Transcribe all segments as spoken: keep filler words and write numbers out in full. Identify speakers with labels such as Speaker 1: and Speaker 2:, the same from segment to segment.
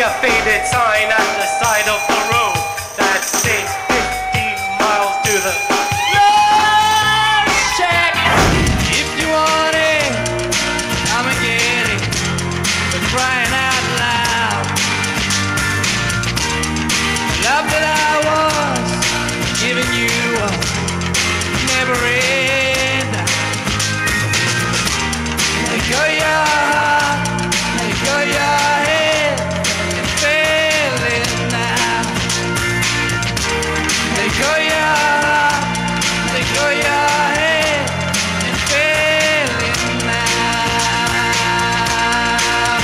Speaker 1: a faded sign at the side of the road that states fifteen miles to the
Speaker 2: Lord, check. If you want it, I'ma get it. For crying out loud. Love that I was giving you never end. Let go your heart, let go your head, and feel it now. Let go your heart, let go your head, and feel it now.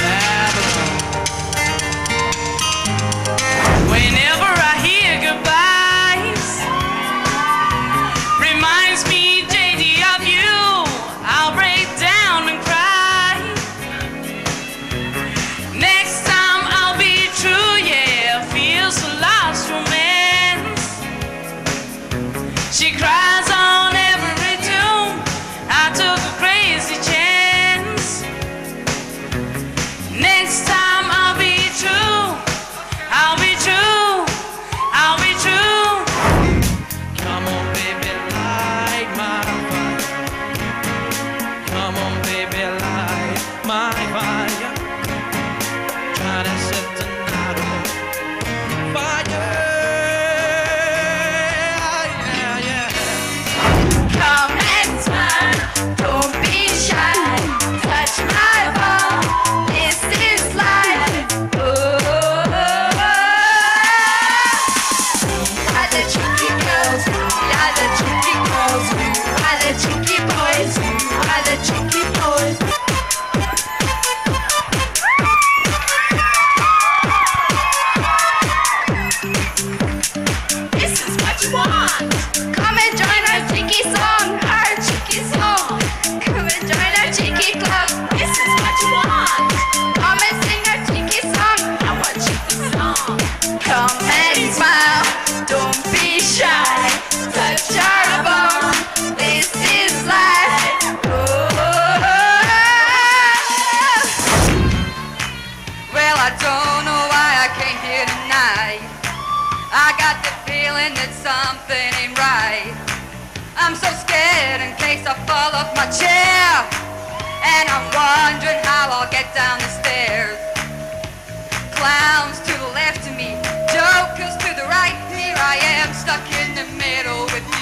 Speaker 2: Whenever I hear goodbyes, reminds me, J D, of you. I'll break down and cry. Next time I'll be true, yeah. Feels a lost romance. She cries on every tune. I took a crazy chance. Next time I'll be true. I'll be true. I'll be true. Come on, baby, light my fire. Come on, baby, light my fire. Try to set the night on fire. Yeah, yeah.
Speaker 3: Come and smile, don't be shy. Touch my bum, this is life. Oh, are the cheeky girls, are the cheeky girls, are the cheeky boys, are the cheeky boys. This is what you want. Come and join our cheeky song, our cheeky song. Come and join our cheeky club. This is what you want. Come and sing our cheeky song, our cheeky song. Come and smile, don't be shy. Touch our bum, this is life. Oh. Well, I don't know why I came here tonight. I got the feeling that something ain't right. I'm so scared in case I fall off my chair, and I'm wondering how I'll get down the stairs. Clowns to the left of me, jokers to the right. Here I am stuck in the middle with you.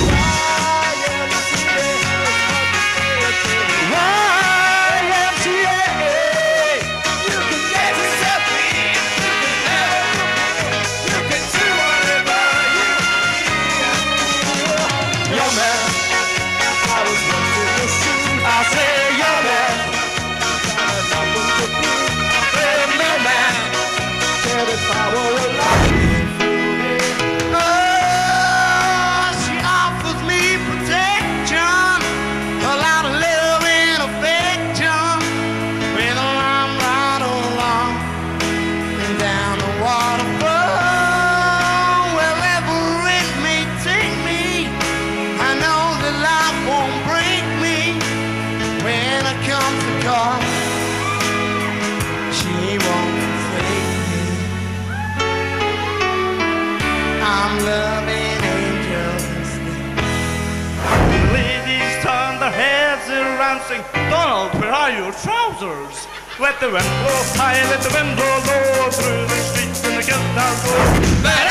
Speaker 2: Loving angels.
Speaker 1: ladies turn their heads around, sing, Donald, where are your trousers? Let the wind blow high, let the wind blow low, through the streets and the guitar go.